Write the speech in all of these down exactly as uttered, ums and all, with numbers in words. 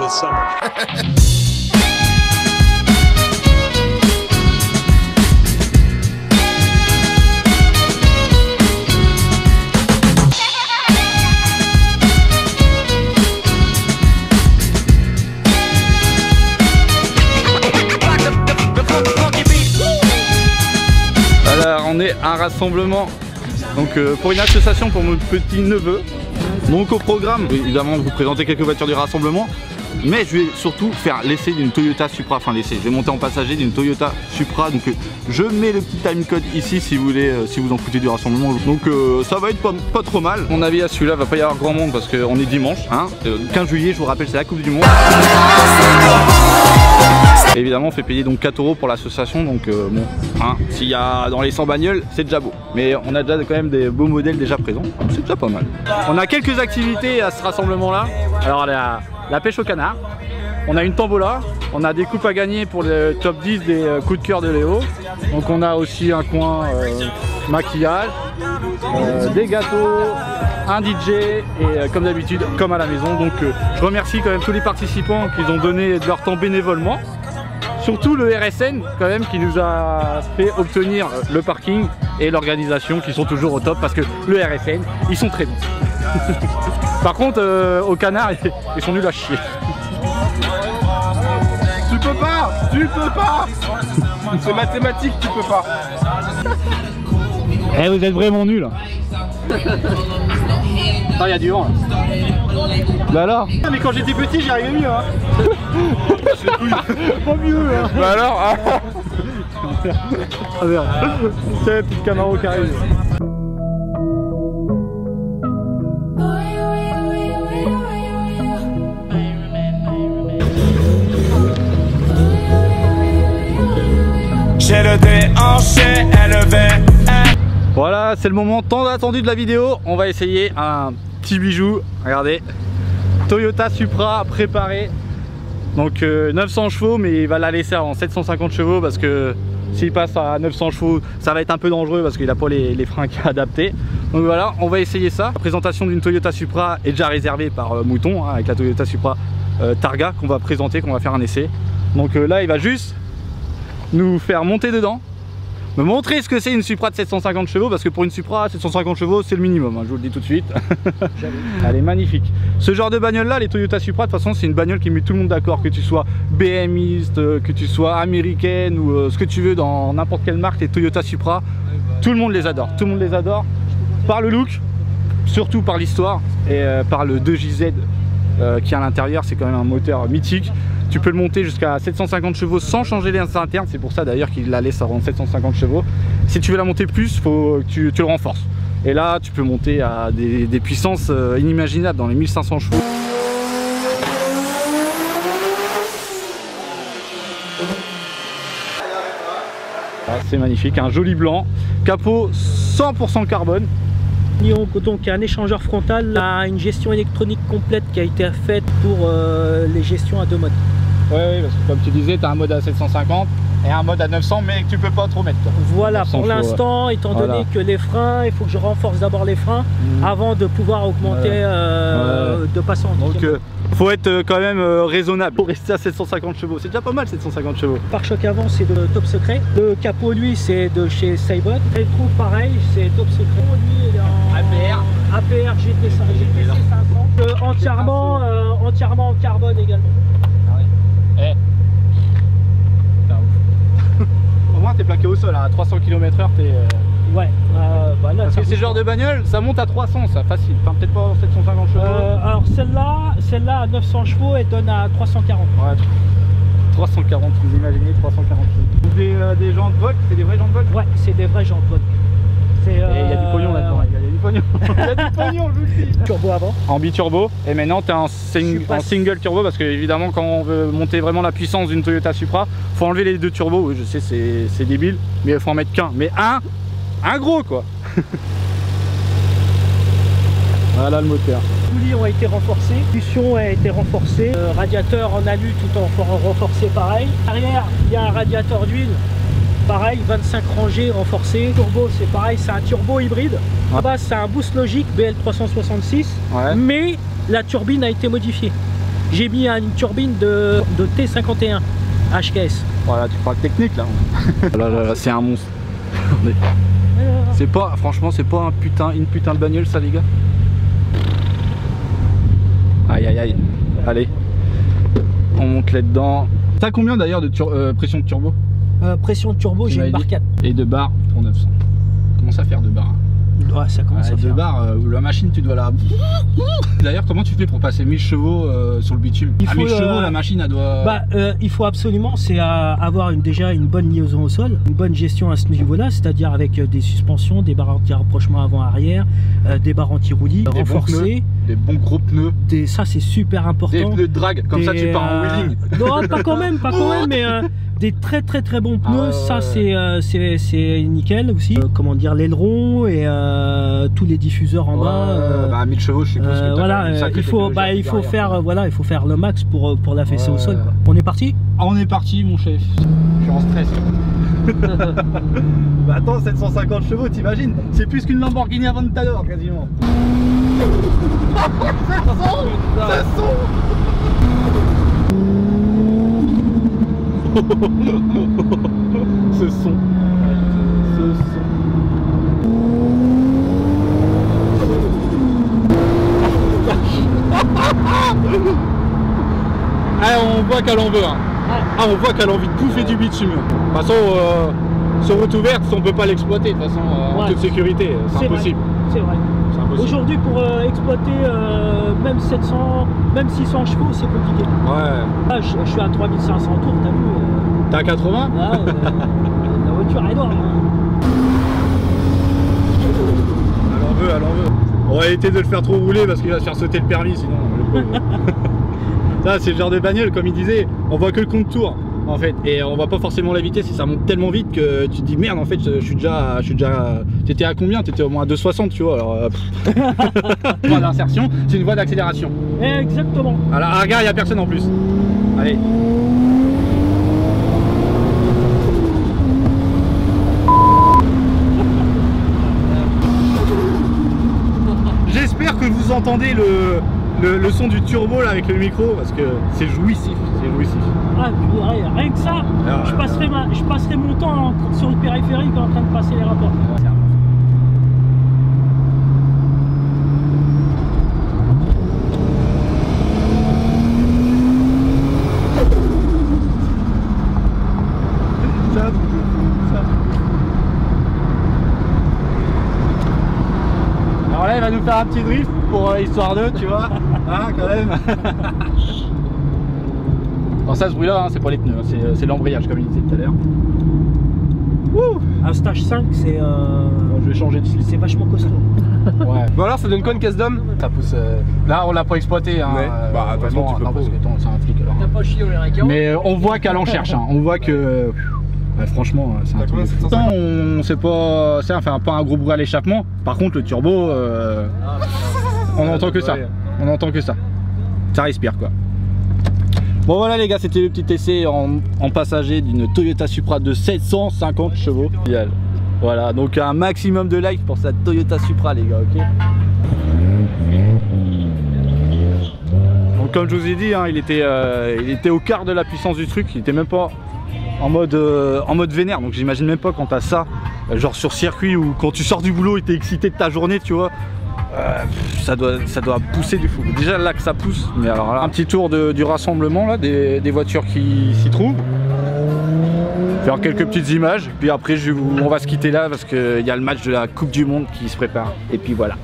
this summer. Alors on est à un rassemblement donc euh, pour une association pour mon petit neveu. Donc au programme, évidemment vous présenter quelques voitures du rassemblement, mais je vais surtout faire l'essai d'une Toyota Supra, enfin l'essai, je vais monter en passager d'une Toyota Supra, donc euh, je mets le petit timecode ici si vous voulez, euh, si vous en foutez du rassemblement, donc euh, ça va être pas, pas trop mal. Mon avis à celui-là, va pas y avoir grand monde parce qu'on est dimanche, hein, euh, quinze juillet, je vous rappelle, c'est la Coupe du Monde. Évidemment on fait payer donc quatre euros pour l'association, donc euh, bon, hein, s'il y a dans les cent bagnoles, c'est déjà beau. Mais on a déjà quand même des beaux modèles déjà présents, c'est déjà pas mal. On a quelques activités à ce rassemblement là. Alors la, la pêche au canard, on a une tombola, on a des coupes à gagner pour le top dix des euh, coups de cœur de Léo. Donc on a aussi un coin euh, maquillage, euh, des gâteaux, un D J et euh, comme d'habitude, comme à la maison. Donc euh, je remercie quand même tous les participants qui ont donné de leur temps bénévolement. Surtout le R S N quand même qui nous a fait obtenir le parking et l'organisation qui sont toujours au top parce que le R S N ils sont très bons. Par contre euh, au canard ils sont nuls à chier. Tu peux pas, tu peux pas. C'est mathématique, tu peux pas. Eh vous êtes vraiment nuls. Ah il y a du vent là. Bah alors. Mais quand j'étais petit j'y arrivais mieux hein. Pas mieux hein. Bah alors ah. Ah merde. C'est la petite Camaro qui arrive. J'ai le déhanché élevé. Voilà, c'est le moment tant attendu de la vidéo. On va essayer un petit bijou. Regardez, Toyota Supra préparé. Donc euh, neuf cents chevaux, mais il va la laisser en sept cent cinquante chevaux parce que s'il passe à neuf cents chevaux, ça va être un peu dangereux parce qu'il n'a pas les, les freins qui adaptés. Donc voilà, on va essayer ça. La présentation d'une Toyota Supra est déjà réservée par euh, Mouton, hein, avec la Toyota Supra euh, Targa qu'on va présenter, qu'on va faire un essai. Donc euh, là, il va juste nous faire monter dedans, me montrer ce que c'est une Supra de sept cent cinquante chevaux, parce que pour une Supra sept cent cinquante chevaux c'est le minimum, hein, je vous le dis tout de suite. Elle est magnifique. Ce genre de bagnole là, les Toyota Supra, de toute façon c'est une bagnole qui met tout le monde d'accord, que tu sois BMiste, que tu sois américaine ou euh, ce que tu veux dans n'importe quelle marque, les Toyota Supra, tout le monde les adore, tout le monde les adore par le look, surtout par l'histoire et euh, par le deux J Z euh, qui est à l'intérieur, c'est quand même un moteur mythique. Tu peux le monter jusqu'à sept cent cinquante chevaux sans changer les internes, c'est pour ça d'ailleurs qu'il la laisse avant sept cent cinquante chevaux. Si tu veux la monter plus, faut que tu, tu le renforces. Et là, tu peux monter à des, des puissances inimaginables, dans les mille cinq cents chevaux. C'est magnifique, un joli blanc, capot cent pour cent carbone. Donc un échangeur frontal a une gestion électronique complète qui a été faite pour euh, les gestions à deux modes. Oui, oui, parce que comme tu disais, tu as un mode à sept cent cinquante et un mode à neuf cents, mais que tu peux pas trop mettre. Toi. Voilà, pour l'instant, étant voilà. donné que les freins, il faut que je renforce d'abord les freins mmh. avant de pouvoir augmenter ouais. Euh, ouais. de passer en Donc euh, faut être euh, quand même euh, raisonnable pour rester à sept cent cinquante chevaux. C'est déjà pas mal sept cent cinquante chevaux. Le pare-choc avant c'est de Top Secret. Le capot lui c'est de chez Saibot. Et le trou pareil c'est Top Secret. Lui il est en A P R. A P R G T cinq cents. Euh, entièrement, euh, entièrement en carbone également. Ah ouais. Eh. Au moins t'es plaqué au sol, hein. À trois cents kilomètres heure t'es... Euh... Ouais, euh, bah là, parce que ces genres de bagnoles, ça monte à trois cents, ça, facile. Enfin, peut-être pas sept cent cinquante chevaux. Euh, alors celle-là, celle-là à neuf cents chevaux, elle donne à trois cent quarante. Ouais, trois cent quarante, vous imaginez, trois cent quarante chevaux. Des, euh, des jantes Volk, c'est des vrais jantes Volk? Ouais, c'est des vrais jantes Volk. Et il euh... y a du pognon là-dedans, il y a du pognon. Il y a du pognon, je vous le dis. Turbo avant. En biturbo, et maintenant tu es en, sing en single turbo, parce que évidemment quand on veut monter vraiment la puissance d'une Toyota Supra, faut enlever les deux turbos. Oui, je sais, c'est débile, mais il faut en mettre qu'un. Mais un, un gros quoi. Voilà le moteur. Les poulies ont été renforcés, la cushion a été renforcée, euh, radiateur en alu tout en renforcé pareil. Derrière, il y a un radiateur d'huile. Pareil, vingt-cinq rangées renforcées. Turbo, c'est pareil, c'est un turbo hybride. Ouais. À base, c'est un boost logique B L trois cent soixante-six, ouais. Mais la turbine a été modifiée. J'ai mis une turbine de, de T cinquante et un H K S. Voilà, tu parles technique là. là, là, là c'est un monstre. C'est pas, franchement, c'est pas un putain, une putain de bagnole ça les gars. Aïe aïe aïe. Allez, on monte là-dedans. T'as combien d'ailleurs de euh, pression de turbo? euh, Pression de turbo, j'ai une barre quatre. Et deux barres pour neuf cents. Commence à faire deux barres. Ouais, ça commence ouais, à deux faire. barres, euh, la machine tu dois la... D'ailleurs comment tu fais pour passer mille chevaux euh, sur le bitume? Il À faut, mille chevaux euh, la machine elle doit... Bah, euh, il faut absolument, c'est à avoir une, déjà une bonne liaison au sol, une bonne gestion à ce niveau-là, c'est-à-dire avec euh, des suspensions, des barres anti-rapprochement avant-arrière, euh, des barres anti-roulis renforcées. Des bons gros pneus. Des, ça c'est super important. Des pneus de drague, comme des, ça tu pars en wheeling. Euh, non, pas quand même, pas quand même, mais euh, des très très très bons pneus, ah ouais, ça ouais. c'est euh, c'est nickel aussi. Euh, comment dire, l'aileron et euh, tous les diffuseurs en ouais, bas. Euh, bah, mille chevaux, je suppose. Euh, que voilà, euh, il faut, bah, il faut faire, euh, voilà, il faut faire le max pour pour la fesser ouais. au sol. Quoi. On est parti? Ah, on est parti, mon chef. Je suis en stress. Bah attends, sept cent cinquante chevaux, t'imagines? C'est plus qu'une Lamborghini Aventador quasiment. sept cents, sept cents. Ce son. Ce son. Ah, on voit qu'elle en veut. Hein. Ah, on voit qu'elle a envie de bouffer du bitume. De toute façon, euh, sur route ouverte, on peut pas l'exploiter de toute façon euh, ouais. en toute sécurité. C'est impossible. C'est vrai. Aujourd'hui, pour euh, exploiter euh, même sept cents, même six cents chevaux, c'est compliqué. Ouais. Ah, je, je suis à trois mille cinq cents tours, t'as vu euh... T'as à quatre-vingts? Ah, euh, la voiture est énorme. Hein. Elle en veut, elle en veut. On va éviter de le faire trop rouler parce qu'il va se faire sauter le permis sinon. Le pauvre. Ça, c'est le genre de bagnole, comme il disait, on voit que le compte tour. En fait, et on voit pas forcément la vitesse et ça monte tellement vite que tu te dis merde en fait je suis déjà je suis déjà t'étais à combien? T'étais au moins à deux soixante tu vois alors euh... voie d'insertion c'est une voie d'accélération exactement. Alors ah, regarde il y a personne en plus. Allez. J'espère que vous entendez le Le, le son du turbo là avec le micro parce que c'est jouissif, c'est jouissif. Ah, rien, rien que ça, ah, je, passerai ma, je passerai mon temps en, sur le périphérique en train de passer les rapports. Alors là il va nous faire un petit drift pour euh, histoire d'eux tu vois. Hein, quand même. Alors ça, ce bruit là, hein, c'est pas les pneus, hein, c'est l'embrayage comme il disait tout à l'heure. Un stage cinq, c'est euh... bon, je vais changer de slip. C'est vachement costaud. Ouais. Bon alors ça donne quoi une caisse d'homme? Ça pousse. Euh... Là on l'a pas exploité. Hein, ouais. euh, bah de toute façon tu peux pas. Parce que c'est un flic alors. T'as pas chié les récurs. Mais euh, on voit qu'elle en cherche. Hein. On voit que. Ouais, franchement, c'est un truc. Pourtant, on sait pas. C'est enfin pas un gros bruit à l'échappement. Par contre, le turbo, euh... on n'entend que ça. On n'entend que ça. Ça respire quoi. Bon voilà les gars, c'était le petit essai en, en passager d'une Toyota Supra de sept cent cinquante chevaux. Voilà, donc un maximum de likes pour cette Toyota Supra les gars, ok. Donc comme je vous ai dit, hein, il, était, euh, il était au quart de la puissance du truc, il était même pas en mode, euh, en mode vénère. Donc j'imagine même pas quand t'as ça, genre sur circuit ou quand tu sors du boulot et t'es excité de ta journée, tu vois. Euh, ça, doit, ça doit pousser du fou. Déjà là que ça pousse, mais alors là, un petit tour de, du rassemblement là, des, des voitures qui s'y trouvent. Faire quelques petites images, puis après je vous, on va se quitter là parce qu'il y a le match de la Coupe du Monde qui se prépare. Et puis voilà.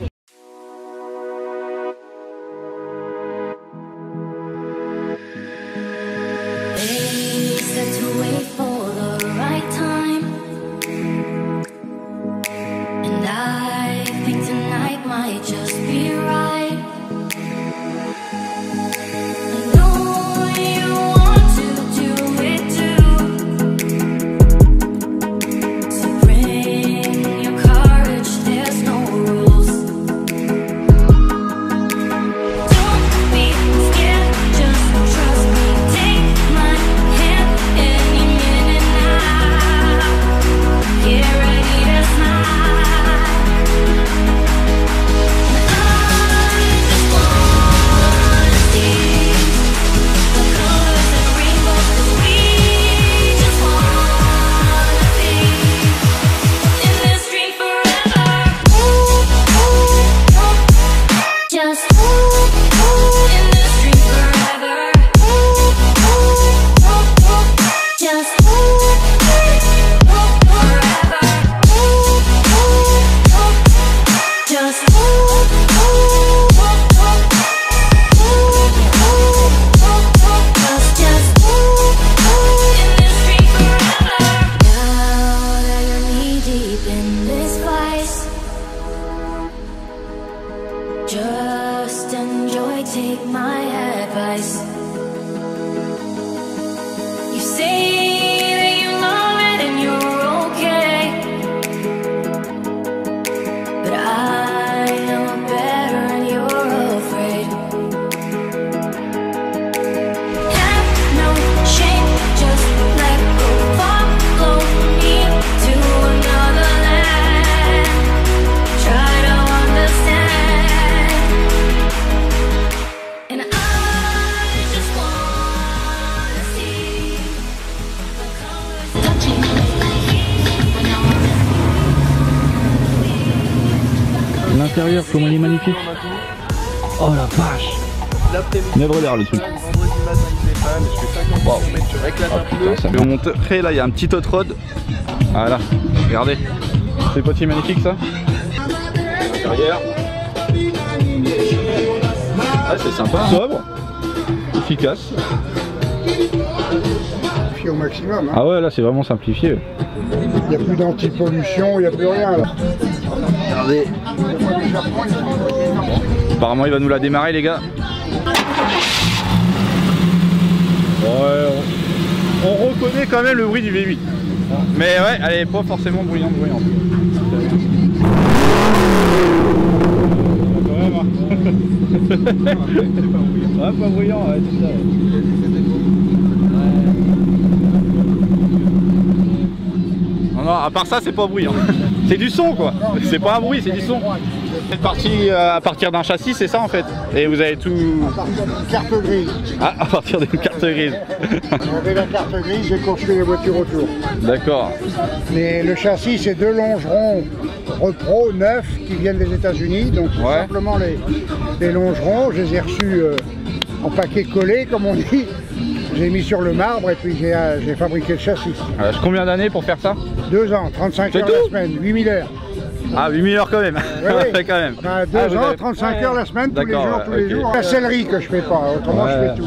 l'intérieur, comment il est magnifique. Oh la vache. Une œuvre d'art le truc. Wow. Je vais vous montrer, là il y a un petit hot rod. Voilà, regardez. C'est pas si magnifique ça. L'intérieur. Ah, c'est sympa. Sobre, efficace. Au maximum. Hein. Ah ouais, là c'est vraiment simplifié. Il n'y a plus d'anti-pollution, il n'y a plus rien là. Regardez. Apparemment il va nous la démarrer les gars. Ouais, on, on reconnaît quand même le bruit du V huit. Mais ouais, elle est pas forcément bruyante bruyante. Quand même hein. Ouais, pas bruyant, ouais, c'est ça. Non, non, à part ça, c'est pas bruyant. C'est du son quoi. C'est pas un bruit, c'est du son. Vous êtes parti euh, à partir d'un châssis, c'est ça en fait. Et vous avez tout. À partir d'une carte grise. Ah, à partir d'une carte grise. J'avais la carte grise, j'ai construit les voitures autour. D'accord. Mais le châssis, c'est deux longerons repro neufs qui viennent des États-Unis. Donc Ouais. simplement les, les longerons, je les ai reçus euh, en paquet collé, comme on dit. J'ai mis sur le marbre et puis j'ai euh, j'ai fabriqué le châssis. Euh, combien d'années pour faire ça? Deux ans, trente-cinq C'est heures tout la semaine, huit mille heures. Ah, huit mille heures quand même. Oui, oui. quand même. Bah, deux Ah, vous ans, avez- trente-cinq heures la semaine, tous les D'accord, jours, ouais, tous les ok. jours. La sellerie que je fais pas, autrement Ouais. je fais tout.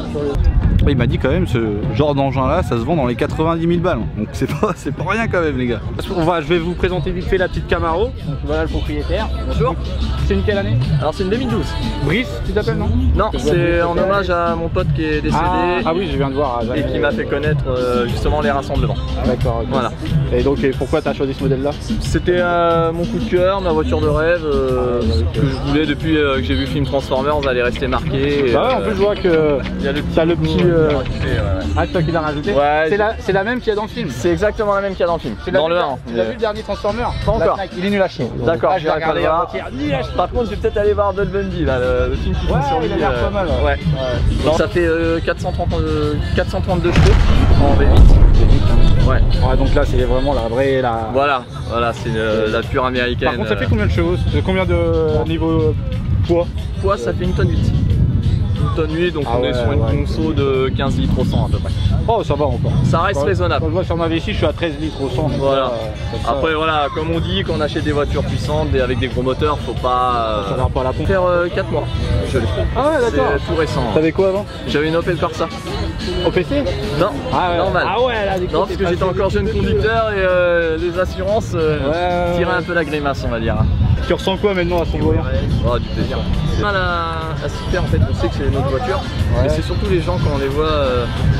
Il m'a dit quand même ce genre d'engin là, ça se vend dans les quatre-vingt-dix mille balles. Donc c'est pas, c'est pas rien quand même les gars. On va, je vais vous présenter vite fait la petite Camaro. Donc voilà le propriétaire. Bonjour. C'est une quelle année? Alors c'est une deux mille douze. Brice, tu t'appelles non? Non, c'est en hommage à mon pote qui est décédé Ah, ah oui, je viens de voir. et qui m'a fait connaître euh, justement les rassemblements. D'accord. ok. Voilà. Et donc et pourquoi tu as choisi ce modèle là? C'était euh, mon coup de cœur, ma voiture de rêve, euh, que je voulais depuis euh, que j'ai vu le film Transformers, elle est restée marquée. et, Bah ouais, en euh, plus je vois que il y a le t'as le petit. euh, ouais, ouais. Ah, c'est toi qui l'as rajouté? Ouais, C'est la, c'est la même qu'il y a dans le film. C'est exactement la même qu'il y a dans le film. Tu l'as Dans vu, le le- un. Tu l'as vu le dernier Transformer? Pas encore. La Fnac, il est nul à chier. D'accord, Ah, je je l'ai vais regardé le voir. avant-hier. Nul à chier. Par contre, je vais peut-être aller voir Del Bundy, là, le, le film qui Ouais, fait sur lui. il a l'air euh, pas mal. Ouais. Ouais. Donc ça fait euh, quatre cent trente, euh, quatre cent trente-deux chevaux en V huit. Ouais. Ouais, donc là c'est vraiment la vraie. La... Voilà, voilà, c'est euh, la pure américaine. Par contre, ça fait combien de chevaux? Combien de niveau poids? Poids, ça fait une tonne huit. Une tonne huit, donc Ah on ouais, est sur une ouais. conso de quinze litres au cent à peu près. Oh, ça va encore. Ça reste Quand- raisonnable. Quand je vois sur ma V six, je suis à treize litres au cent. donc Voilà. ça, ça, ça, Après voilà, comme on dit, quand on achète des voitures puissantes des- avec des gros moteurs, faut pas ça euh, va pas à la pompe. faire euh, quatre mois. Je l'ai fait. Ah ouais, d'accord. C'est tout récent. T'avais quoi avant? J'avais une Opel Corsa. Au P C? Non, Ah ouais. normal. Ah ouais, là, des Non, parce que j'étais encore jeune conducteur et euh, les assurances euh, Ouais, ouais, tiraient ouais. un peu la grimace, on va dire. Tu ressens quoi maintenant à son volant? Oh, du plaisir. C'est mal à, à s'y faire en fait, on sait que c'est notre voiture, Ouais. mais c'est surtout les gens quand on les voit. euh,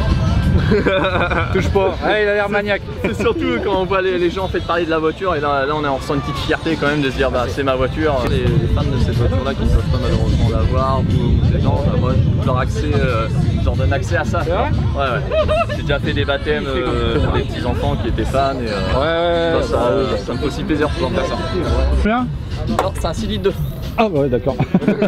Touche pas. Ouais, il a l'air maniaque. C'est surtout quand on voit les, les gens en fait parler de la voiture et là, là on, est, on ressent une petite fierté quand même de se dire bah c'est ma voiture. Les, les fans de cette voiture là qui ne peuvent pas malheureusement l'avoir ou les gens, bah, moi je leur, accès, euh, je leur donne accès à ça. C'est vrai? Ouais ouais. J'ai déjà fait des baptêmes euh, pour des petits enfants qui étaient fans et euh, Ouais, ouais, ça, ça, ça me fait aussi plaisir de pouvoir faire ça. Combien? Non, c'est un six litres de. Ah ouais, d'accord.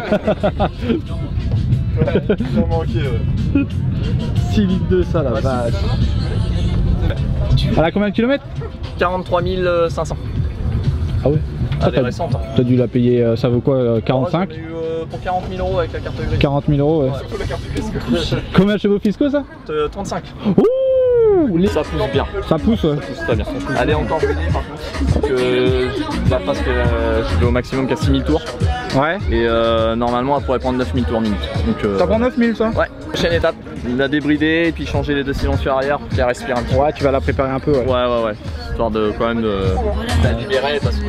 six litres de ça, la vache. Elle a combien de kilomètres? quarante-trois mille cinq cents. Ah ouais. Elle est T'as récente. Hein. t'as dû la payer, euh, ça vaut quoi, euh, quarante-cinq? Moi, j'en ai eu, euh, pour quarante mille euros avec la carte grise. quarante mille euros, ouais. Combien de chevaux fiscaux ça? Euh, trente-cinq. Ouh, les- Ça pousse bien. Ça pousse, ouais. Ça pousse très bien. Elle est encore ruinée par contre. Donc, euh, là, parce que euh, je vais au maximum qu'à six mille tours. Ouais. Et euh, normalement, elle pourrait prendre neuf mille tours minute. Donc, euh, Ça prend neuf mille ça? Ouais. Prochaine étape, la débrider et puis changer les deux silencieux arrière pour qu'elle respire un petit peu. Ouais, tu vas la préparer un peu, ouais. Ouais, ouais, ouais. Histoire de quand même de la libérer parce que.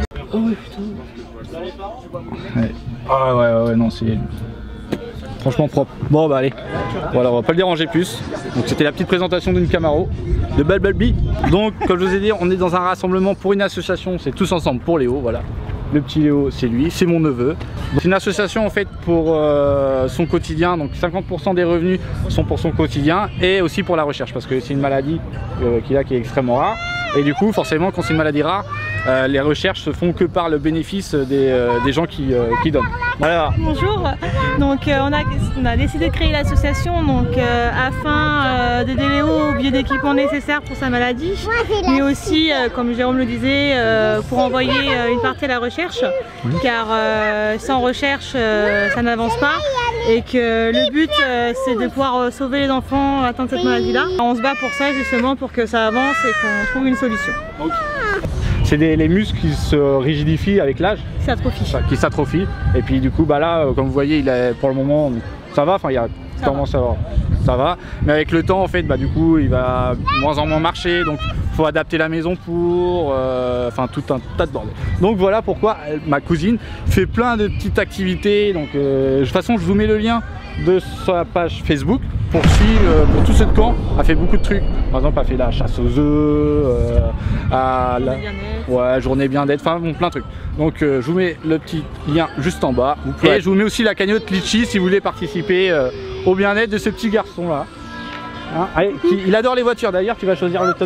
Ouais. Ah ouais, ouais, ouais, non, c'est franchement propre. Bon, bah allez, voilà, on va pas le déranger plus. Donc, c'était la petite présentation d'une Camaro de Bumblebee. Donc, comme je vous ai dit, on est dans un rassemblement pour une association, c'est tous ensemble pour Léo, voilà. Le petit Léo, c'est lui, c'est mon neveu. C'est une association en fait pour euh, son quotidien, donc cinquante pour cent des revenus sont pour son quotidien et aussi pour la recherche parce que c'est une maladie euh, qu'il a qui est extrêmement rare. Et du coup, forcément, quand c'est une maladie rare, euh, les recherches se font que par le bénéfice des, euh, des gens qui, euh, qui donnent. Voilà. Bonjour, donc euh, on, a, on a décidé de créer l'association donc euh, afin euh, d'aider Léo au biais d'équipements nécessaires pour sa maladie, mais aussi, euh, comme Jérôme le disait, euh, pour envoyer euh, une partie à la recherche, car euh, sans recherche, euh, ça n'avance pas, et que le but, euh, c'est de pouvoir euh, sauver les enfants atteints de cette maladie-là. On se bat pour ça, justement, pour que ça avance et qu'on trouve une solution. Okay. C'est les muscles qui se rigidifient avec l'âge, qui s'atrophient, et puis du coup bah là comme vous voyez il est, pour le moment ça va, enfin il y a ça tendance va. à ça va, mais avec le temps en fait bah du coup il va de moins en moins marcher, donc il faut adapter la maison pour enfin euh, tout un tas de bordel. Donc voilà pourquoi ma cousine fait plein de petites activités, donc euh, de toute façon je vous mets le lien de sa page Facebook pour suivre, euh, pour tout ce camp, a fait beaucoup de trucs. Par exemple, a fait la chasse aux œufs, euh, à la ouais, journée bien-être, enfin bon, plein de trucs. Donc euh, je vous mets le petit lien juste en bas. Vous pouvez... Et je vous mets aussi la cagnotte Litchi si vous voulez participer euh, au bien-être de ce petit garçon là. Hein, allez, qui, il adore les voitures d'ailleurs, tu vas choisir le top.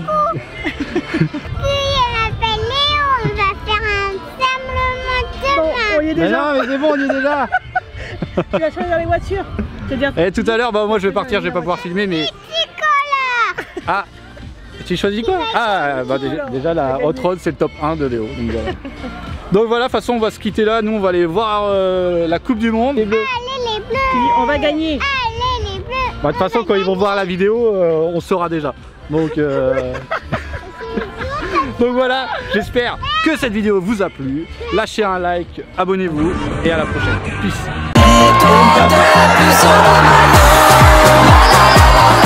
On y est déjà. Mais non, mais c'est bon, on y est déjà. Tu vas choisir les voitures. Et tout à l'heure, bah moi je vais partir, je vais pas pouvoir filmer, mais. Ah, tu choisis quoi? Ah, bah déjà, déjà la Hot Rod c'est le top un de Léo. Donc voilà. Donc voilà, de toute façon on va se quitter là, nous on va aller voir euh, la Coupe du Monde. Les bleus. Allez les bleus. On va gagner. Allez les bleus. Bah, de toute façon quand ils vont voir la vidéo, euh, on saura déjà. Donc. Euh... Donc voilà, j'espère que cette vidéo vous a plu. Lâchez un like, abonnez-vous et à la prochaine. Peace.